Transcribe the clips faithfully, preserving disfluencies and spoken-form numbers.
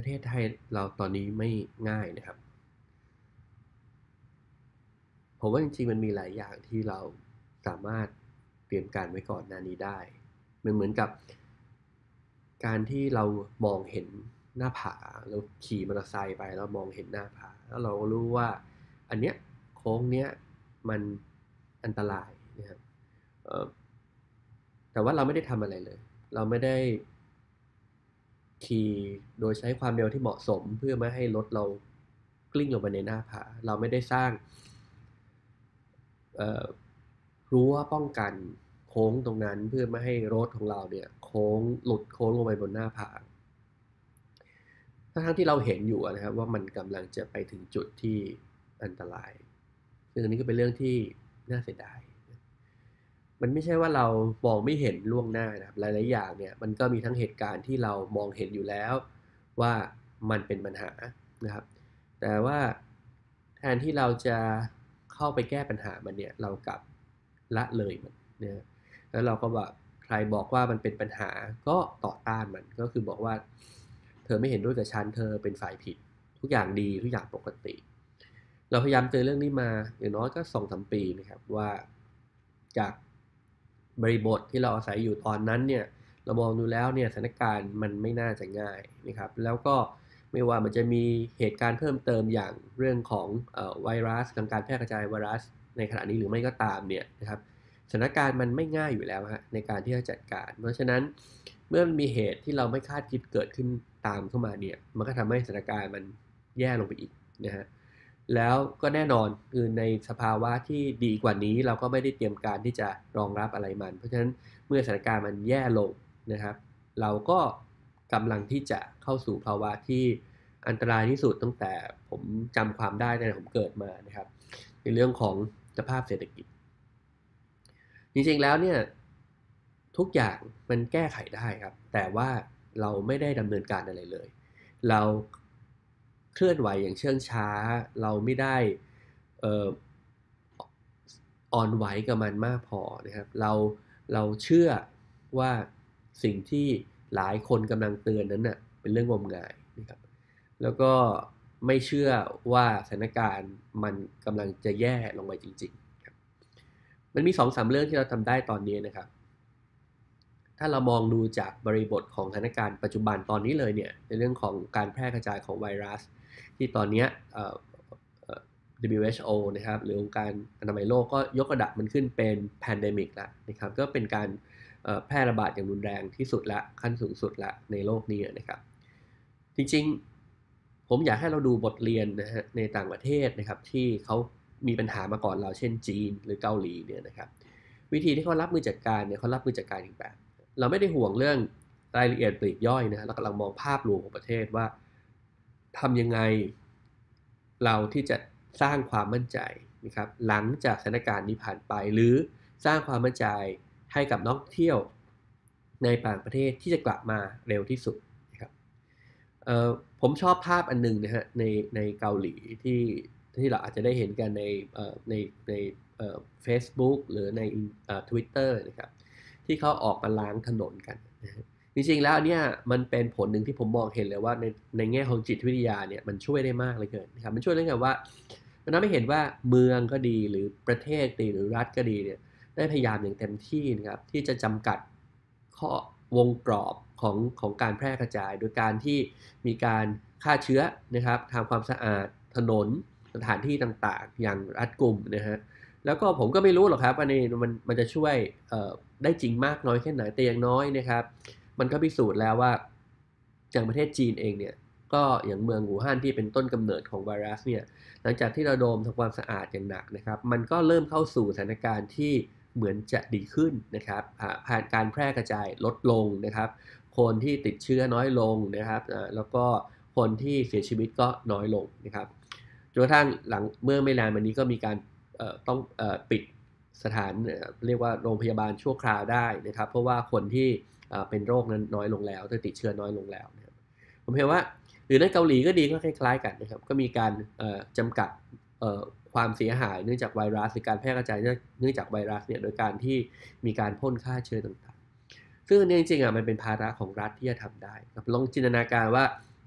ประเทศไทยเราตอนนี้ไม่ง่ายนะครับผมว่าจริงๆมันมีหลายอย่างที่เราสามารถเตรียมการไว้ก่อนหน้านี้ได้มันเหมือนกับการที่เรามองเห็นหน้าผาเราขี่มอเตอร์ไซค์ไปแล้วมองเห็นหน้าผาแล้วเรารู้ว่าอันเนี้ยโค้งเนี้ยมันอันตรายนะครับเอ่อแต่ว่าเราไม่ได้ทำอะไรเลยเราไม่ได้ขี่โดยใช้ความเร็วที่เหมาะสมเพื่อไม่ให้รถเรากลิ้งลงไปในหน้าผาเราไม่ได้สร้าง เอ่อรั้วป้องกันโค้งตรงนั้นเพื่อไม่ให้รถของเราเนี่ยโค้งหลุดโค้งลงไปบนหน้าผาทั้งที่เราเห็นอยู่นะครับว่ามันกำลังจะไปถึงจุดที่อันตรายซึ่งอันนี้ก็เป็นเรื่องที่น่าเสียดายมันไม่ใช่ว่าเรามองไม่เห็นล่วงหน้านะครับหลายๆอย่างเนี่ยมันก็มีทั้งเหตุการณ์ที่เรามองเห็นอยู่แล้วว่ามันเป็นปัญหานะครับแต่ว่าแทนที่เราจะเข้าไปแก้ปัญหามันเนี่ยเรากลับละเลยมันเนี่ยแล้วเราก็แบบใครบอกว่ามันเป็นปัญหาก็ต่อต้านมันก็คือบอกว่าเธอไม่เห็นด้วยกับฉันเธอเป็นฝ่ายผิดทุกอย่างดีทุกอย่างปกติเราพยายามเตือนเรื่องนี้มาอย่างน้อยก็สองสามปีนะครับว่าจากบริบทที่เราอาศัยอยู่ตอนนั้นเนี่ยเรามองดูแล้วเนี่ยสถานการณ์มันไม่น่าจะง่ายนะครับแล้วก็ไม่ว่ามันจะมีเหตุการณ์เพิ่มเติมอย่างเรื่องของเอ่อไวรัสการแพร่กระจายไวรัสในขณะนี้หรือไม่ก็ตามเนี่ยนะครับสถานการณ์มันไม่ง่ายอยู่แล้วฮะในการที่จะจัดการเพราะฉะนั้นเมื่อมันมีเหตุที่เราไม่คาดคิดเกิดขึ้นตามเข้ามาเนี่ยมันก็ทำให้สถานการณ์มันแย่ลงไปอีกนะฮะ แล้วก็แน่นอนคือในสภาวะที่ดีกว่านี้เราก็ไม่ได้เตรียมการที่จะรองรับอะไรมันเพราะฉะนั้นเมื่อสถานการณ์มันแย่ลงนะครับเราก็กำลังที่จะเข้าสู่ภาวะที่อันตรายที่สุดตั้งแต่ผมจำความได้ตั้งแต่ผมเกิดมานะครับในเรื่องของสภาพเศรษฐกิจจริงๆแล้วเนี่ยทุกอย่างมันแก้ไขได้ครับแต่ว่าเราไม่ได้ดำเนินการอะไรเลยเราเคลื่อนไหวอย่างเชื่องช้าเราไม่ได้ เอ่ออ่อนไหวกับมันมากพอนะครับเราเราเชื่อว่าสิ่งที่หลายคนกำลังเตือนนั้นน่ะเป็นเรื่องงมงายนะครับแล้วก็ไม่เชื่อว่าสถานการณ์มันกำลังจะแย่ลงไปจริงๆครับมันมีสองสามเรื่องที่เราทำได้ตอนนี้นะครับถ้าเรามองดูจากบริบทของสถานการณ์ปัจจุบันตอนนี้เลยเนี่ยในเรื่องของการแพร่กระจายของไวรัสที่ตอนนี้ ดับเบิลยู เอช โอ นะครับหรือองค์การอนามัยโลกก็ยกระดับมันขึ้นเป็นแพนเดมิกแล้วนะครับก็เป็นการแพร่ระบาดอย่างรุนแรงที่สุดละขั้นสูงสุดละในโลกนี้นะครับจริงๆผมอยากให้เราดูบทเรียนนะฮะในต่างประเทศนะครับที่เขามีปัญหามาก่อนเราเช่นจีนหรือเกาหลีเนี่ยนะครับวิธีที่เขารับมือจัดการเนี่ยเขารับมือจัดการอีกแบบเราไม่ได้ห่วงเรื่องรายละเอียดปลีกย่อยนะเรากำลังมองภาพรวมของประเทศว่าทำยังไงเราที่จะสร้างความมั่นใจนะครับหลังจากสถานการณ์นี้ผ่านไปหรือสร้างความมั่นใจให้กับนักท่องเที่ยวในต่างประเทศที่จะกลับมาเร็วที่สุดนะครับผมชอบภาพอันนึงนะฮะในในเกาหลีที่ที่เราอาจจะได้เห็นกันในในในเฟซบุ๊กหรือในทวิตเตอร์นะครับที่เขาออกมาล้างถนนกันนะจริงๆแล้วเนี่ยมันเป็นผลหนึ่งที่ผมมองเห็นเลยว่าในในแง่ของจิตวิทยาเนี่ยมันช่วยได้มากเลยเกินนะครับมันช่วยเรื่องว่ามันทำให้เห็นว่าเมืองก็ดีหรือประเทศดีหรือรัฐก็ดีเนี่ยได้พยายามอย่างเต็มที่นะครับที่จะจำกัดข้อวงกรอบของของการแพร่กระจายโดยการที่มีการฆ่าเชื้อนะครับทำความสะอาดถนนสถานที่ต่างๆอย่างรัดกุมนะฮะแล้วก็ผมก็ไม่รู้หรอกครับว่านี่มันมันจะช่วยได้จริงมากน้อยแค่ไหนแต่อย่างน้อยนะครับมันก็พิสูจน์แล้วว่าอย่างประเทศจีนเองเนี่ยก็อย่างเมืองอู่ฮั่นที่เป็นต้นกำเนิดของไวรัสเนี่ยหลังจากที่ระดมทำความสะอาดอย่างหนักนะครับมันก็เริ่มเข้าสู่สถานการณ์ที่เหมือนจะดีขึ้นนะครับผ่านการแพร่กระจายลดลงนะครับคนที่ติดเชื้อน้อยลงนะครับแล้วก็คนที่เสียชีวิตก็น้อยลงนะครับจนกระทั่งหลังเมื่อไม่นานมานี้ก็มีการต้องปิดสถานเรียกว่าโรงพยาบาลชั่วคราวได้นะครับเพราะว่าคนที่เป็นโรคนั้นน้อยลงแล้วติดเชื้อน้อยลงแล้วนะครับผมเห็นว่าหรือในเกาหลีก็ดีก็คล้ายๆกันนะครับก็มีการจำกัดความเสียหายเนื่องจากไวรัสหรือการแพร่กระจายเนื่องจากไวรัสเนี่ยโดยการที่มีการพ่นฆ่าเชื้อต่างๆซึ่งอันนี้จริงๆอ่ะมันเป็นภาระของรัฐที่จะทำได้ลองจินตนาการว่า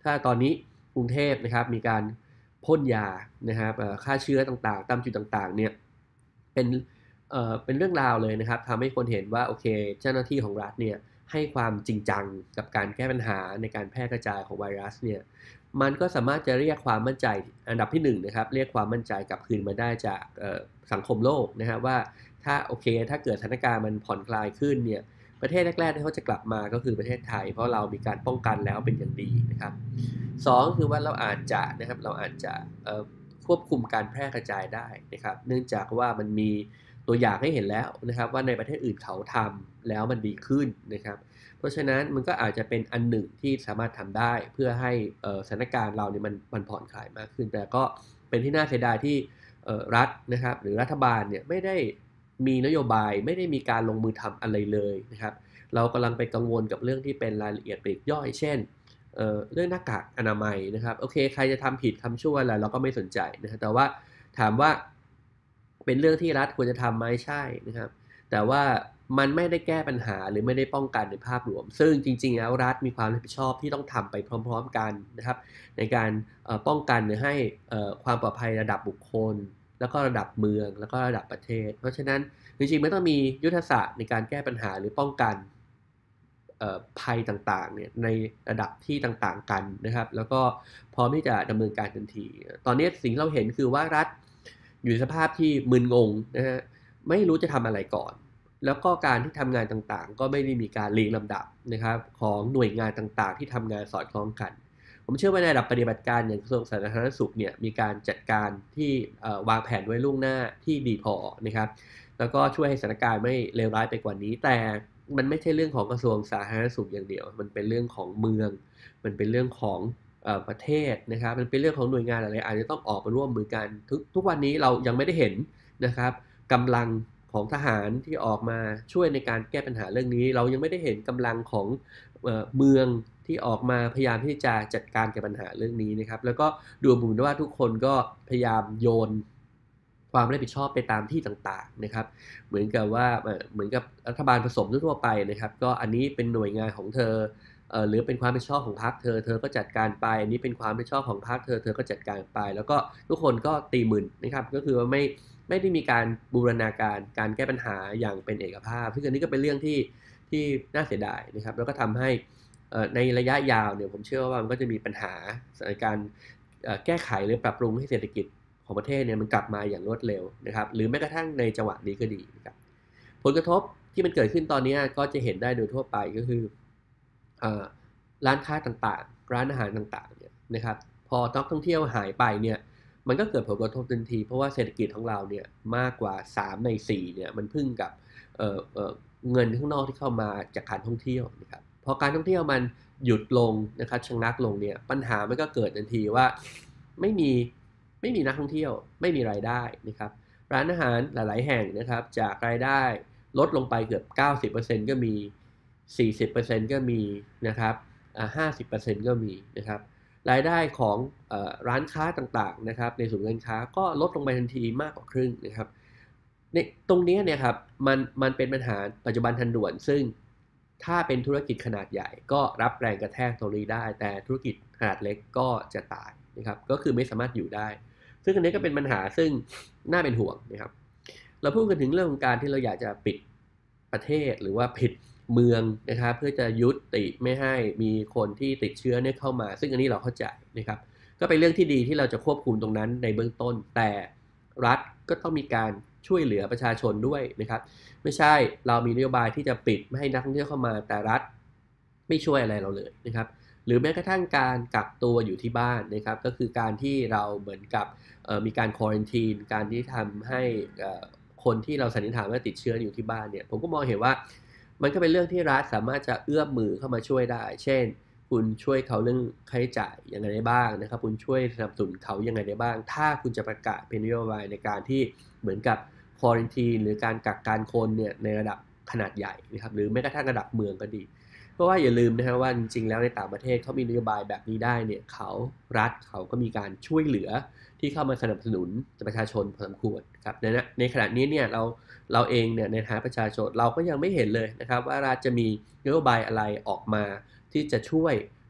ถ้าตอนนี้กรุงเทพนะครับมีการพ่นยานะครับฆ่าเชื้อต่างๆตามจุดต่างๆเนี่ยเป็นเอ่อเป็นเรื่องราวเลยนะครับทำให้คนเห็นว่าโอเคเจ้าหน้าที่ของรัฐเนี่ยให้ความจริงจังกับการแก้ปัญหาในการแพร่กระจายของไวรัสเนี่ยมันก็สามารถจะเรียกความมั่นใจอันดับที่หนึ่งนะครับเรียกความมั่นใจกลับคืนมาได้จากสังคมโลกนะครับว่าถ้าโอเคถ้าเกิดสถานการณ์มันผ่อนคลายขึ้นเนี่ยประเทศแรกๆที่เขาจะกลับมาก็คือประเทศไทยเพราะเรามีการป้องกันแล้วเป็นอย่างดีนะครับสองคือว่าเราอาจจะนะครับเราอาจจะควบคุมการแพร่กระจายได้นะครับเนื่องจากว่ามันมีตัวอย่างให้เห็นแล้วนะครับว่าในประเทศอื่นเขาทำแล้วมันดีขึ้นนะครับเพราะฉะนั้นมันก็อาจจะเป็นอันหนึ่งที่สามารถทำได้เพื่อให้สถานการณ์เราเนี่ยมันมันผ่อนคลายมากขึ้นแต่ก็เป็นที่น่าเสียดายที่รัฐนะครับหรือรัฐบาลเนี่ยไม่ได้มีนโยบายไม่ได้มีการลงมือทำอะไรเลยนะครับเรากำลังไปกังวลกับเรื่องที่เป็นรายละเอียดปลีกย่อยเช่น เ, เรื่องหน้ากากอนามัยนะครับโอเคใครจะทำผิดทำชั่วอะไรเราก็ไม่สนใจนะครับแต่ว่าถามว่าเป็นเรื่องที่รัฐควรจะทำไหมใช่นะครับแต่ว่ามันไม่ได้แก้ปัญหาหรือไม่ได้ป้องกันในภาพรวมซึ่งจริงๆแล้วรัฐมีความรับผิดชอบที่ต้องทำไปพร้อมๆกันนะครับในการป้องกันให้ความปลอดภัยระดับบุคคลแล้วก็ระดับเมืองแล้วก็ระดับประเทศเพราะฉะนั้นจริงๆไม่ต้องมียุทธศาสตร์ในการแก้ปัญหาหรือป้องกันภัยต่างๆเนี่ยในระดับที่ต่างๆกันนะครับแล้วก็พร้อมที่จะดำเนินการทันทีตอนนี้สิ่งที่เราเห็นคือว่ารัฐอยู่ในสภาพที่มึนงงนะฮะไม่รู้จะทำอะไรก่อนแล้วก็การที่ทำงานต่างๆก็ไม่ได้มีการเรียงลำดับนะครับของหน่วยงานต่างๆที่ทำงานสอดคล้องกันผมเชื่อว่าในระดับปฏิบัติการอย่างกระทรวงสาธารณสุขเนี่ยมีการจัดการที่วางแผนไว้ล่วงหน้าที่ดีพอนะครับแล้วก็ช่วยให้สถานการณ์ไม่เลวร้ายไปกว่านี้แต่มันไม่ใช่เรื่องของกระทรวงสาธารณสุขอย่างเดียวมันเป็นเรื่องของเมืองมันเป็นเรื่องของเอ่อประเทศนะครับมันเป็นเรื่องของหน่วยงานอะไรอาจจะต้องออกมาร่วมมือกันทุกทุกวันนี้เรายังไม่ได้เห็นนะครับกำลังของทหารที่ออกมาช่วยในการแก้ปัญหาเรื่องนี้เรายังไม่ได้เห็นกำลังของเอ่อเมืองที่ออกมาพยายามที่จะจัดการกับปัญหาเรื่องนี้นะครับแล้วก็ดูเหมือนว่าทุกคนก็พยายามโยนความรับผิดชอบไปตามที่ต่างๆนะครับเหมือนกับว่าเหมือนกับรัฐบาลผสมทั่วไปนะครับก็อันนี้เป็นหน่วยงานของเธอเอ่อหรือเป็นความรับผิดชอบของพรรคเธอเธอก็จัดการไปอันนี้เป็นความรับผิดชอบของพรรคเธอเธอก็จัดการไปแล้วก็ทุกคนก็ตีมึนนะครับก็คือว่าไม่ไม่ได้มีการบูรณาการการแก้ปัญหาอย่างเป็นเอกภาพซึ่งอันนี้ก็เป็นเรื่องที่ที่น่าเสียดายนะครับแล้วก็ทำให้ในระยะยาวเนี่ยผมเชื่อว่ามันก็จะมีปัญหาในการแก้ไขหรือปรับปรุงให้เศรษฐกิจของประเทศเนี่ยมันกลับมาอย่างรวดเร็วนะครับหรือแม้กระทั่งในจังหวะนี้ก็ดีนะครับผลกระทบที่มันเกิดขึ้นตอนนี้ก็จะเห็นได้โดยทั่วไปก็คือร้านค้าต่างๆร้านอาหารต่างๆเนี่ยนะครับพอนักท่องเที่ยวหายไปเนี่ยมันก็เกิดผลกระทบทันทีเพราะว่าเศรษฐกิจของเราเนี่ยมากกว่าสามในสี่เนี่ยมันพึ่งกับเอ่อเอ่อเงินข้างนอกที่เข้ามาจากการท่องเที่ยวนะครับพอการท่องเที่ยวมันหยุดลงนะครับชะงักลงเนี่ยปัญหามันก็เกิดทันทีว่าไม่มีไม่มีนักท่องเที่ยวไม่มีรายได้นะครับร้านอาหารหลายๆแห่งนะครับจากรายได้ลดลงไปเกือบ เก้าสิบเปอร์เซ็นต์ ก็มี สี่สิบเปอร์เซ็นต์ ก็มีนะครับอ่า ห้าสิบเปอร์เซ็นต์ ก็มีนะครับรายได้ของเอ่อร้านค้าต่างๆนะครับในศูนย์การค้าก็ลดลงไปทันทีมากกว่าครึ่งนะครับในตรงนี้เนี่ยครับมันมันเป็นปัญหาปัจจุบันทันด่วนซึ่งถ้าเป็นธุรกิจขนาดใหญ่ก็รับแรงกระแทกตรงนี้ได้แต่ธุรกิจขนาดเล็กก็จะตายนะครับก็คือไม่สามารถอยู่ได้ซึ่งอันนี้ก็เป็นปัญหาซึ่งน่าเป็นห่วงนะครับเราพูดกันถึงเรื่องของการที่เราอยากจะปิดประเทศหรือว่าปิดเมืองนะครับเพื่อจะยุติไม่ให้มีคนที่ติดเชื้อเนี่ยเข้ามาซึ่งอันนี้เราเข้าใจนะครับก็เป็นเรื่องที่ดีที่เราจะควบคุมตรงนั้นในเบื้องต้นแต่รัฐก็ต้องมีการช่วยเหลือประชาชนด้วยนะครับไม่ใช่เรามีนโยบายที่จะปิดไม่ให้นักท่องเที่ยวเข้ามาแต่รัฐไม่ช่วยอะไรเราเลยนะครับหรือแม้กระทั่งการกักตัวอยู่ที่บ้านนะครับก็คือการที่เราเหมือนกับมีการควอรันทีนการที่ทำให้คนที่เราสันนิษฐานว่าติดเชื้ออยู่ที่บ้านเนี่ยผมก็มองเห็นว่ามันก็เป็นเรื่องที่รัฐสามารถจะเอื้อมมือเข้ามาช่วยได้เช่นคุณช่วยเขาเรื่องค่าใช้จ่ายยังไงได้บ้างนะครับคุณช่วยสนับสนุนเขายังไงได้บ้างถ้าคุณจะประกาศเป็นนโยบายในการที่เหมือนกับควอรันทีนหรือการกักกันคนเนี่ยในระดับขนาดใหญ่นะครับหรือแม้กระทั่งระดับเมืองก็ดีเพราะว่าอย่าลืมนะฮะว่าจริงๆแล้วในต่างประเทศเขามีนโยบายแบบนี้ได้เนี่ยเขารัฐเขาก็มีการช่วยเหลือที่เข้ามาสนับสนุนประชาชนพอสมควรครับในในขณะนี้เนี่ยเราเราเองเนี่ยในฐานะประชาชนเราก็ยังไม่เห็นเลยนะครับว่ารัฐจะมีนโยบายอะไรออกมาที่จะช่วย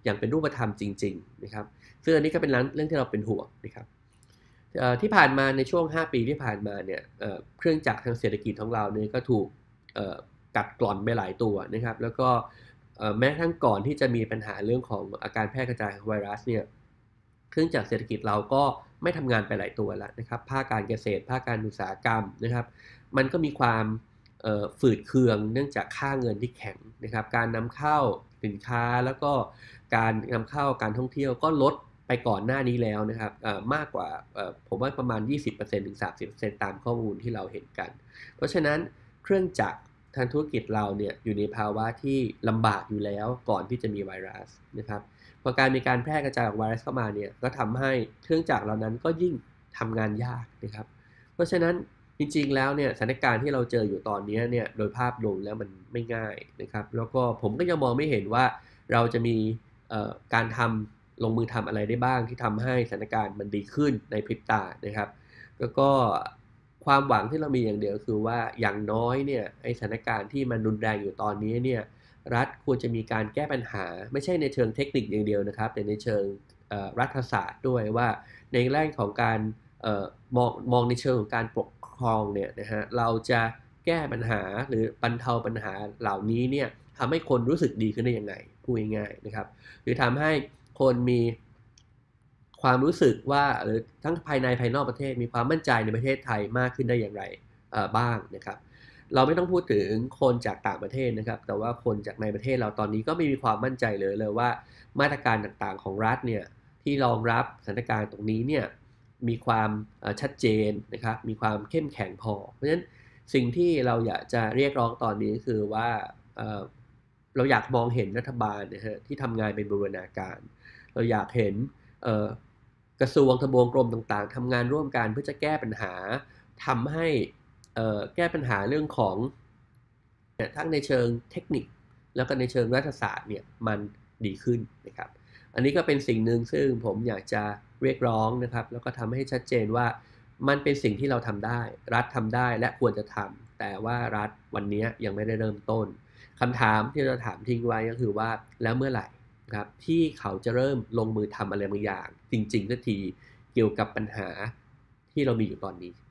อย่างเป็นรูปธรรมจริงๆนะครับซึ่งอันนี้ก็เป็นเรื่องที่เราเป็นห่วงนะครับที่ผ่านมาในช่วงห้าปีที่ผ่านมาเนี่ยเครื่องจักรทางเศรษฐกิจของเราเนี่ยก็ถูกกัดกร่อนไปหลายตัวนะครับแล้วก็แม้กระทั่งก่อนที่จะมีปัญหาเรื่องของอาการแพร่กระจายของไวรัสเนี่ยเครื่องจักรเศรษฐกิจเราก็ไม่ทำงานไปหลายตัวแล้วนะครับภาคการเกษตรภาคการอุตสาหกรรมนะครับมันก็มีความฝืดเคืองเนื่องจากค่าเงินที่แข็งนะครับการนำเข้าสินค้าแล้วก็การนำเข้าการท่องเที่ยวก็ลดไปก่อนหน้านี้แล้วนะครับมากกว่าผมว่าประมาณ ยี่สิบเปอร์เซ็นต์ ถึง สามสิบเปอร์เซ็นต์ ตามข้อมูลที่เราเห็นกันเพราะฉะนั้นเครื่องจักรทางธุรกิจเราเนี่ยอยู่ในภาวะที่ลำบากอยู่แล้วก่อนที่จะมีไวรัสนะครับพอการมีการแพร่กระจายของไวรัสเข้ามาเนี่ยก็ทำให้เครื่องจักรเหล่านั้นก็ยิ่งทำงานยากนะครับเพราะฉะนั้นจริงๆแล้วเนี่ยสถานการณ์ที่เราเจออยู่ตอนนี้เนี่ยโดยภาพรวมแล้วมันไม่ง่ายนะครับแล้วก็ผมก็ยังมองไม่เห็นว่าเราจะมีการทำลงมือทำอะไรได้บ้างที่ทำให้สถานการณ์มันดีขึ้นในพริบตานะครับแล้วก็ความหวังที่เรามีอย่างเดียวคือว่าอย่างน้อยเนี่ยไอสถานการณ์ที่มันรุนแรงอยู่ตอนนี้เนี่ยรัฐควรจะมีการแก้ปัญหาไม่ใช่ในเชิงเทคนิคอย่างเดียวนะครับแต่ในเชิงรัฐศาสตร์ด้วยว่าในแง่ของการมองมองในเชิงของการปกครองเนี่ยนะฮะเราจะแก้ปัญหาหรือบรรเทาปัญหาเหล่านี้เนี่ยทำให้คนรู้สึกดีขึ้นได้ยังไงพูดง่ายๆนะครับหรือทำให้คนมีความรู้สึกว่าหรือทั้งภายในภายนอกประเทศมีความมั่นใจในประเทศไทยมากขึ้นได้อย่างไรบ้างนะครับเราไม่ต้องพูดถึงคนจากต่างประเทศนะครับแต่ว่าคนจากในประเทศเราตอนนี้ก็ไม่มีความมั่นใจเลยเลยว่ามาตรการต่างๆของรัฐเนี่ยที่รองรับสถานการณ์ตรงนี้เนี่ยมีความชัดเจนนะครับมีความเข้มแข็งพอเพราะฉะนั้นสิ่งที่เราอยากจะเรียกร้องตอนนี้คือว่าเราอยากมองเห็นรัฐบาลนะฮะที่ทำงานเป็นบูรณาการเราอยากเห็นกระทรวงทบวงกรมต่างๆทำงานร่วมกันเพื่อจะแก้ปัญหาทำให้แก้ปัญหาเรื่องของทั้งในเชิงเทคนิคแล้วก็ในเชิงรัฐศาสตร์เนี่ยมันดีขึ้นนะครับอันนี้ก็เป็นสิ่งหนึ่งซึ่งผมอยากจะเรียกร้องนะครับแล้วก็ทำให้ชัดเจนว่ามันเป็นสิ่งที่เราทำได้รัฐทำได้และควรจะทำแต่ว่ารัฐวันนี้ยังไม่ได้เริ่มต้นคำถามที่เราถามทิ้งไว้ก็คือว่าแล้วเมื่อไหร่ครับที่เขาจะเริ่มลงมือทำอะไรบางอย่างจริงๆสักทีเกี่ยวกับปัญหาที่เรามีอยู่ตอนนี้